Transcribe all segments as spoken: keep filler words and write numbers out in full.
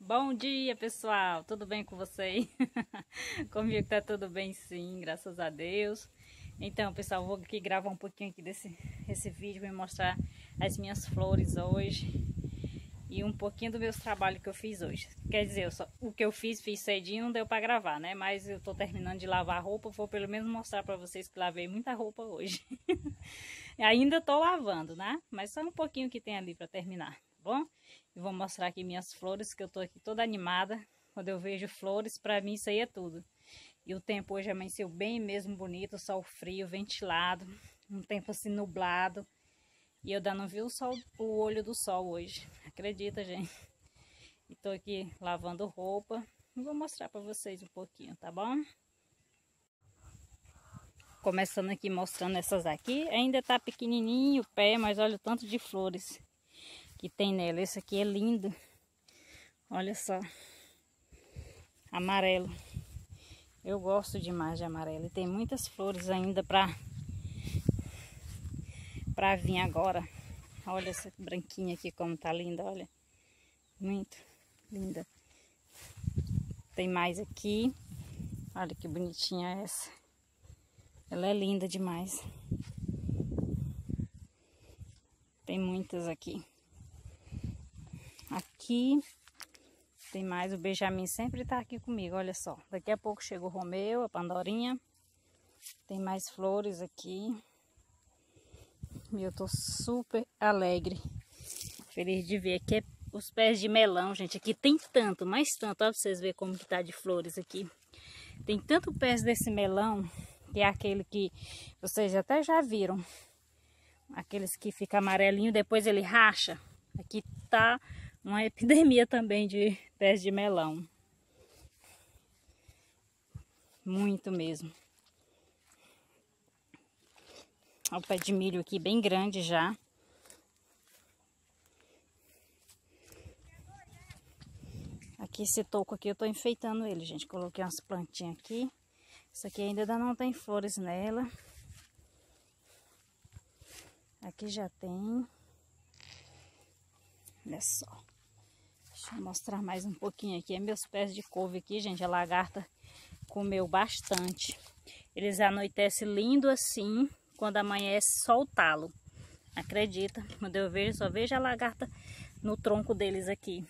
Bom dia, pessoal! Tudo bem com vocês? Comigo tá tudo bem, sim, graças a Deus. Então, pessoal, vou aqui gravar um pouquinho aqui desse esse vídeo para mostrar as minhas flores hoje e um pouquinho do meu trabalho que eu fiz hoje. Quer dizer, eu só, o que eu fiz, fiz cedinho, não deu para gravar, né? Mas eu tô terminando de lavar a roupa, vou pelo menos mostrar para vocês que lavei muita roupa hoje. Ainda tô lavando, né? Mas só um pouquinho que tem ali para terminar, tá bom? E vou mostrar aqui minhas flores, que eu tô aqui toda animada. Quando eu vejo flores, para mim isso aí é tudo. E o tempo hoje amanheceu bem mesmo bonito, sol frio, ventilado, um tempo assim nublado. E eu ainda não vi o sol, o olho do sol hoje, acredita, gente? E tô aqui lavando roupa e vou mostrar para vocês um pouquinho, tá bom? Começando aqui mostrando essas aqui, ainda tá pequenininho o pé, mas olha o tanto de flores que tem nela. Esse aqui é lindo, olha só, amarelo. Eu gosto demais de amarelo e tem muitas flores ainda para para vir agora. Olha essa branquinha aqui como tá linda, olha, muito linda. Tem mais aqui, olha que bonitinha essa, ela é linda demais. Tem muitas aqui. Aqui tem mais, o Benjamin sempre tá aqui comigo, olha só. Daqui a pouco chega o Romeu, a Pandorinha. Tem mais flores aqui. E eu tô super alegre, feliz de ver. Aqui é os pés de melão, gente. Aqui tem tanto, mais tanto. Olha pra vocês verem como que tá de flores aqui. Tem tanto pés desse melão, que é aquele que vocês até já viram. Aqueles que fica amarelinho, depois ele racha. Aqui tá uma epidemia também de pés de melão. Muito mesmo. Olha o pé de milho aqui bem grande já. Aqui esse toco aqui eu tô enfeitando ele, gente. Coloquei umas plantinhas aqui. Isso aqui ainda não tem flores nela. Aqui já tem. Olha só. Deixa eu mostrar mais um pouquinho aqui. É meus pés de couve aqui, gente. A lagarta comeu bastante. Eles anoitecem lindo assim. Quando amanhece, só o talo. Acredita? Quando eu vejo, só vejo a lagarta no tronco deles aqui.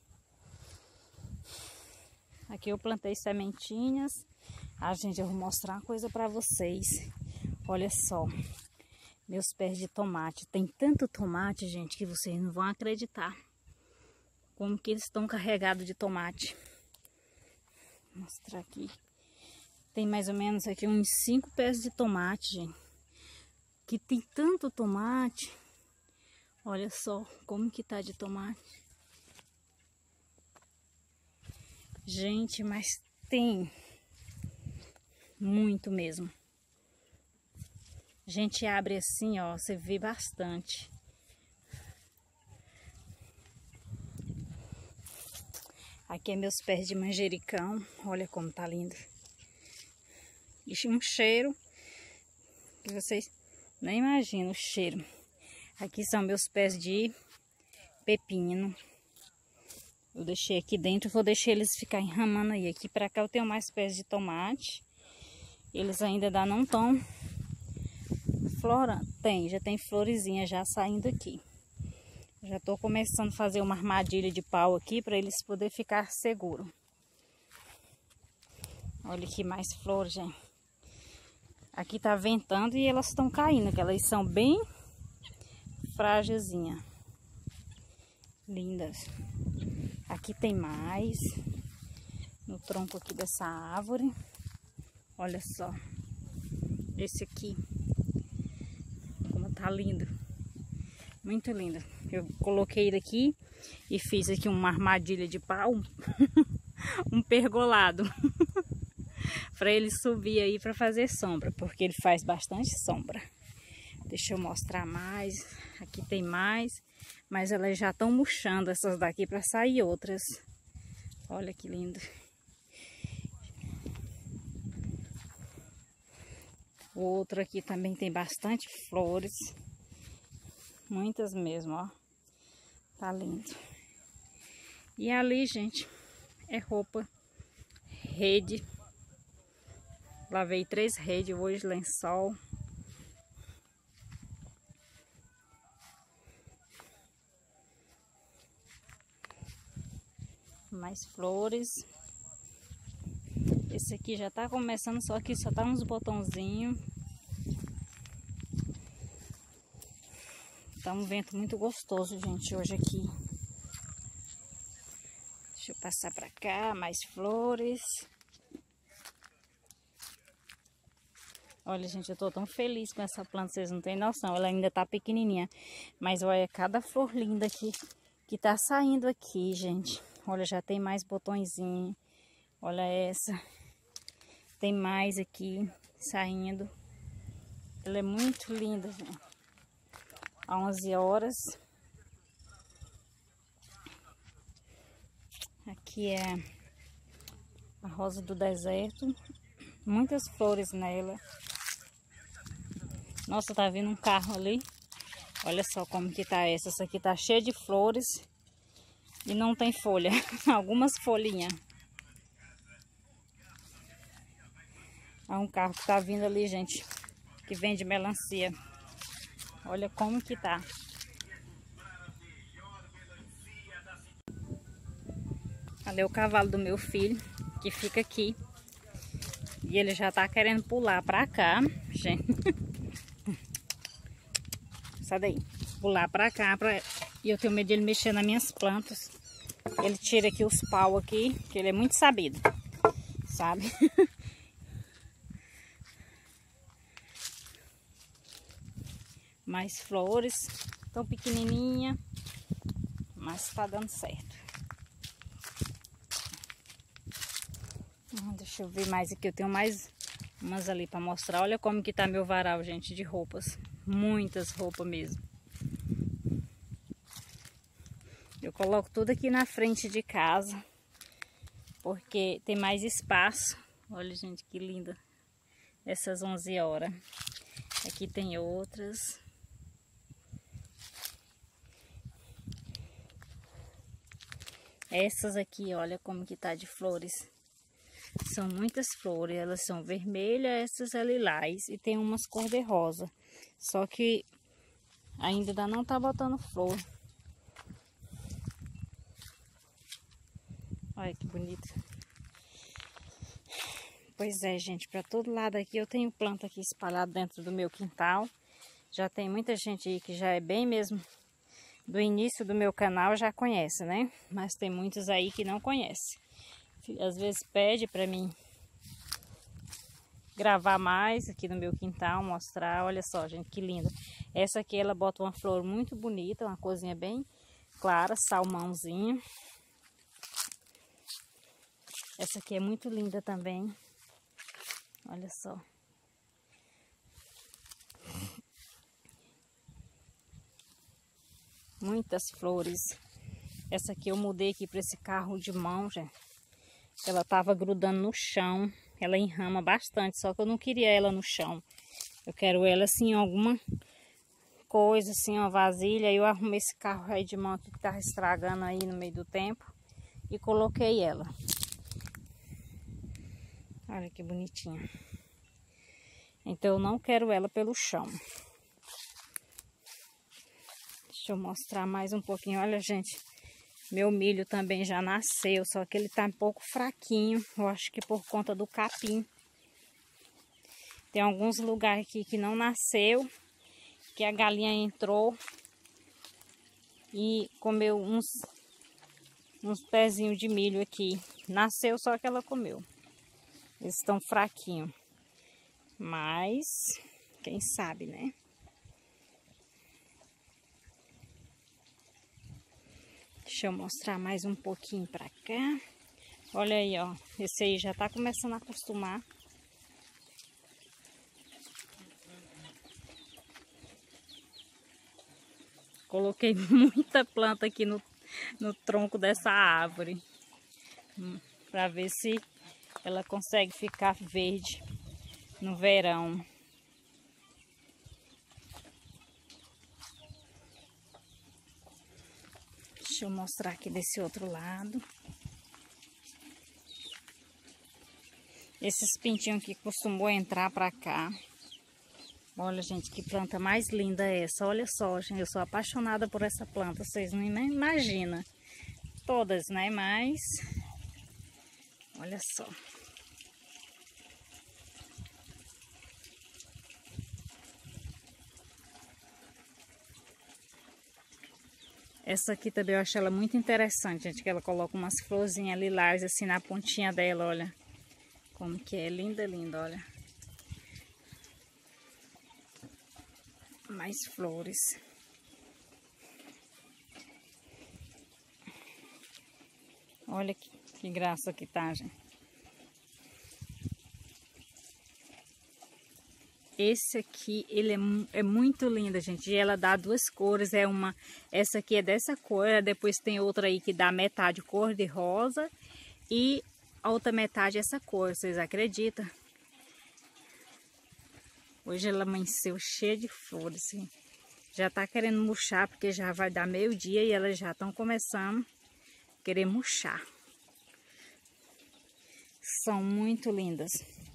Aqui eu plantei sementinhas. Ah, gente, eu vou mostrar uma coisa para vocês. Olha só. Meus pés de tomate. Tem tanto tomate, gente, que vocês não vão acreditar. Como que eles estão carregados de tomate. Vou mostrar aqui. Tem mais ou menos aqui uns cinco pés de tomate, gente. Que tem tanto tomate. Olha só como que tá de tomate. Gente, mas tem muito mesmo. A gente abre assim, ó, você vê bastante. Aqui é meus pés de manjericão. Olha como tá lindo. E um cheiro que vocês nem imaginam o cheiro. Aqui são meus pés de pepino. Eu deixei aqui dentro, vou deixar eles ficar enramando aí. Aqui pra cá eu tenho mais pés de tomate. Eles ainda não estão florando. Tem, já tem florezinha já saindo aqui. Já tô começando a fazer uma armadilha de pau aqui para eles poderem ficar seguros. Olha aqui mais flores, gente. Aqui tá ventando e elas estão caindo, que elas são bem frágilzinhas. Lindas. Aqui tem mais. No tronco aqui dessa árvore. Olha só. Esse aqui. Como tá lindo. Muito lindo. Eu coloquei ele aqui e fiz aqui uma armadilha de pau. Um pergolado. Para ele subir aí para fazer sombra, porque ele faz bastante sombra. Deixa eu mostrar mais. Aqui tem mais, mas elas já estão murchando essas daqui para sair outras. Olha que lindo. O outro aqui também tem bastante flores. Muitas mesmo, ó. Tá lindo. E ali, gente, é roupa, rede. Lavei três redes hoje, lençol. Mais flores. Esse aqui já tá começando, só que só tá uns botãozinhos. Tá um vento muito gostoso, gente, hoje aqui. Deixa eu passar pra cá, mais flores. Olha, gente, eu tô tão feliz com essa planta, vocês não têm noção. Ela ainda tá pequenininha. Mas olha, cada flor linda aqui que tá saindo aqui, gente. Olha, já tem mais botõezinho. Olha essa. Tem mais aqui saindo. Ela é muito linda, gente. Há onze horas. Aqui é a rosa do deserto. Muitas flores nela. Nossa, tá vindo um carro ali. Olha só como que tá essa. Essa aqui tá cheia de flores e não tem folha. Algumas folhinhas. Há um carro que tá vindo ali, gente, que vende melancia. Olha como que tá. Ali é o cavalo do meu filho, que fica aqui. E ele já tá querendo pular pra cá, gente. Sai daí. Pular pra cá. Pra... E eu tenho medo de ele mexer nas minhas plantas. Ele tira aqui os pau aqui, que ele é muito sabido. Sabe? Mais flores. Tão pequenininha. Mas tá dando certo. Deixa eu ver mais aqui. Eu tenho mais umas ali pra mostrar. Olha como que tá meu varal, gente, de roupas. Muitas roupas mesmo. Eu coloco tudo aqui na frente de casa. Porque tem mais espaço. Olha, gente, que linda. Essas onze horas. Aqui tem outras. Essas aqui, olha como que tá de flores. São muitas flores, elas são vermelhas, essas é lilás e tem umas cor de rosa. Só que ainda não tá botando flor. Olha que bonito. Pois é, gente, para todo lado aqui eu tenho planta aqui espalhada dentro do meu quintal. Já tem muita gente aí que já é bem mesmo do início do meu canal, já conhece, né? Mas tem muitos aí que não conhecem. Às vezes pede para mim gravar mais aqui no meu quintal, mostrar. Olha só, gente, que linda. Essa aqui ela bota uma flor muito bonita, uma corzinha bem clara, salmãozinho. Essa aqui é muito linda também. Olha só. Muitas flores. Essa aqui eu mudei aqui para esse carro de mão, gente. Ela tava grudando no chão. Ela enrama bastante, só que eu não queria ela no chão. Eu quero ela assim, em alguma coisa, assim, uma vasilha. Aí eu arrumei esse carro aí de mão aqui que tava estragando aí no meio do tempo. E coloquei ela. Olha que bonitinha. Então eu não quero ela pelo chão. Deixa eu mostrar mais um pouquinho. Olha, gente. Meu milho também já nasceu, só que ele tá um pouco fraquinho. Eu acho que por conta do capim. Tem alguns lugares aqui que não nasceu, que a galinha entrou e comeu uns, uns pezinhos de milho aqui. Nasceu, só que ela comeu. Eles estão fraquinhos. Mas, quem sabe, né? Deixa eu mostrar mais um pouquinho pra cá. Olha aí, ó. Esse aí já tá começando a acostumar. Coloquei muita planta aqui no, no tronco dessa árvore. Pra ver se ela consegue ficar verde no verão. Deixa Deixa eu mostrar aqui desse outro lado. Esses pintinhos que costumou entrar pra cá. Olha, gente, que planta mais linda é essa. Olha só, gente, eu sou apaixonada por essa planta. Vocês não imaginam. Todas, né? Mas... olha só. Essa aqui também eu acho ela muito interessante, gente, que ela coloca umas florzinhas lilás assim na pontinha dela, olha. Como que é, linda, linda, olha. Mais flores. Olha que, que graça que tá, gente. Esse aqui, ele é, é muito linda, gente. E ela dá duas cores. É uma, essa aqui é dessa cor. Depois tem outra aí que dá metade cor de rosa. E a outra metade essa cor. Vocês acreditam? Hoje ela amanheceu cheia de flores. Assim. Já tá querendo murchar, porque já vai dar meio-dia e elas já estão começando a querer murchar. São muito lindas.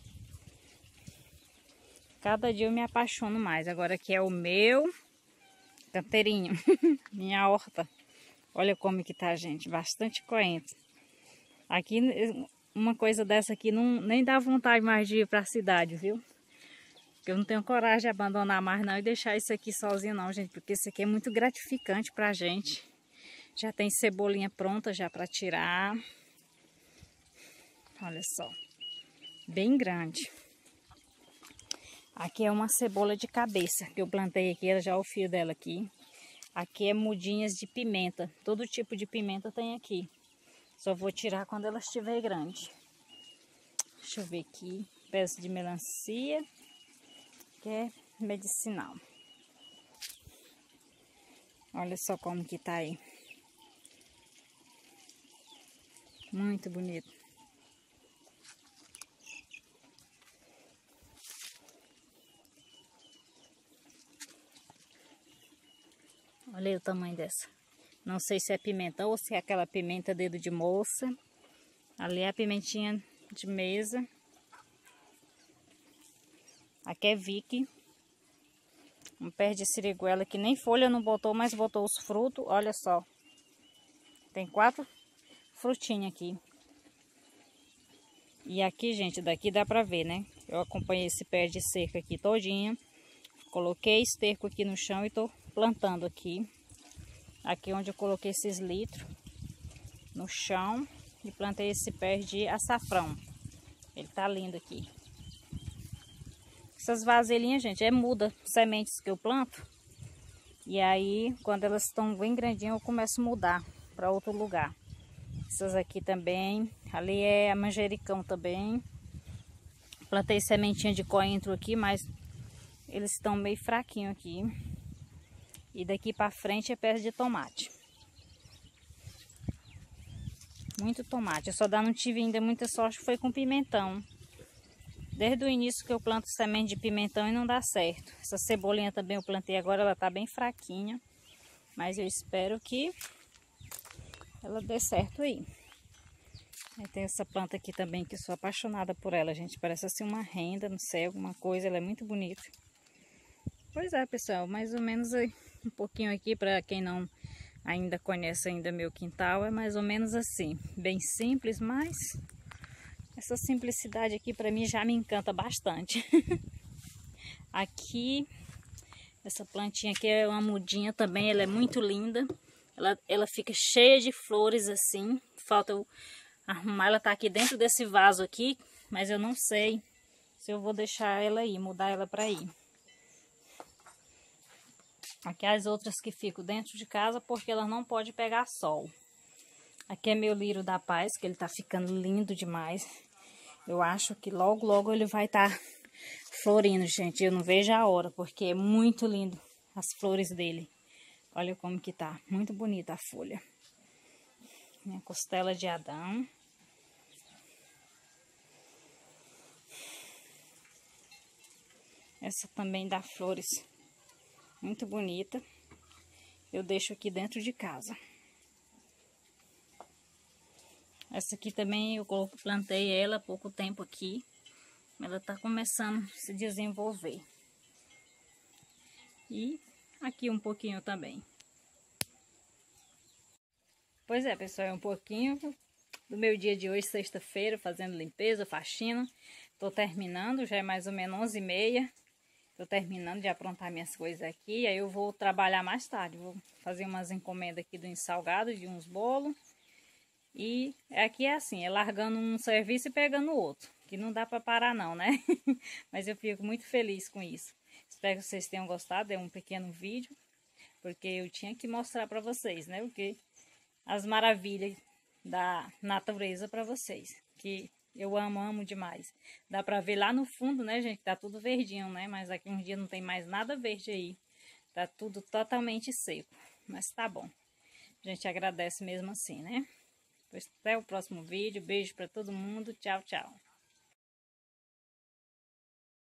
Cada dia eu me apaixono mais. Agora aqui é o meu canteirinho, minha horta. Olha como que tá, gente. Bastante coentro. Aqui, uma coisa dessa aqui não, nem dá vontade mais de ir para a cidade, viu? Porque eu não tenho coragem de abandonar mais não e deixar isso aqui sozinho não, gente. Porque isso aqui é muito gratificante pra gente. Já tem cebolinha pronta já para tirar. Olha só. Bem grande. Aqui é uma cebola de cabeça que eu plantei aqui, ela já é o fio dela aqui. Aqui é mudinhas de pimenta, todo tipo de pimenta tem aqui. Só vou tirar quando ela estiver grande. Deixa eu ver aqui, peça de melancia, que é medicinal. Olha só como que tá aí. Muito bonito. Olha aí o tamanho dessa. Não sei se é pimentão ou se é aquela pimenta dedo de moça. Ali é a pimentinha de mesa. Aqui é Vicky. Um pé de siriguela que nem folha não botou, mas botou os frutos. Olha só. Tem quatro frutinhas aqui. E aqui, gente, daqui dá pra ver, né? Eu acompanhei esse pé de cerca aqui todinha. Coloquei esterco aqui no chão e tô plantando aqui. Aqui onde eu coloquei esses litros no chão. E plantei esse pé de açafrão. Ele tá lindo aqui. Essas vasilhinhas, gente, é muda sementes que eu planto. E aí, quando elas estão bem grandinhas, eu começo a mudar para outro lugar. Essas aqui também. Ali é a manjericão também. Plantei sementinha de coentro aqui, mas eles estão meio fraquinhos aqui. E daqui para frente é pé de tomate. Muito tomate. Eu só não tive ainda muita sorte, foi com pimentão. Desde o início que eu planto semente de pimentão e não dá certo. Essa cebolinha também eu plantei agora, ela tá bem fraquinha. Mas eu espero que ela dê certo aí. Aí tem essa planta aqui também, que eu sou apaixonada por ela, gente. Parece assim uma renda, não sei, alguma coisa. Ela é muito bonita. Pois é, pessoal, mais ou menos aí, um pouquinho aqui para quem não ainda conhece ainda meu quintal. É mais ou menos assim, bem simples, mas essa simplicidade aqui para mim já me encanta bastante. Aqui, essa plantinha aqui é uma mudinha também, ela é muito linda. Ela, ela fica cheia de flores assim. Falta eu arrumar, ela tá aqui dentro desse vaso aqui, mas eu não sei se eu vou deixar ela aí, mudar ela para aí. Aqui as outras que ficam dentro de casa porque elas não podem pegar sol. Aqui é meu lírio da paz, que ele tá ficando lindo demais. Eu acho que logo, logo ele vai estar tá florindo, gente. Eu não vejo a hora, porque é muito lindo as flores dele. Olha como que tá. Muito bonita a folha. Minha costela de Adão. Essa também dá flores muito bonita. Eu deixo aqui dentro de casa. Essa aqui também eu plantei ela há pouco tempo aqui. Ela tá começando a se desenvolver. E aqui um pouquinho também. Pois é, pessoal, é um pouquinho do meu dia de hoje, sexta-feira, fazendo limpeza, faxina. Tô terminando, já é mais ou menos onze e meia. Tô terminando de aprontar minhas coisas aqui. Aí eu vou trabalhar mais tarde. Vou fazer umas encomendas aqui de uns salgados, de uns bolos. E aqui é assim, é largando um serviço e pegando outro. Que não dá pra parar não, né? Mas eu fico muito feliz com isso. Espero que vocês tenham gostado. É um pequeno vídeo. Porque eu tinha que mostrar pra vocês, né? Porque as maravilhas da natureza para vocês, que eu amo, amo demais. Dá para ver lá no fundo, né, gente, tá tudo verdinho, né, mas aqui um dia não tem mais nada verde aí, tá tudo totalmente seco, mas tá bom. A gente agradece mesmo assim, né? Pois até o próximo vídeo, beijo para todo mundo, tchau, tchau.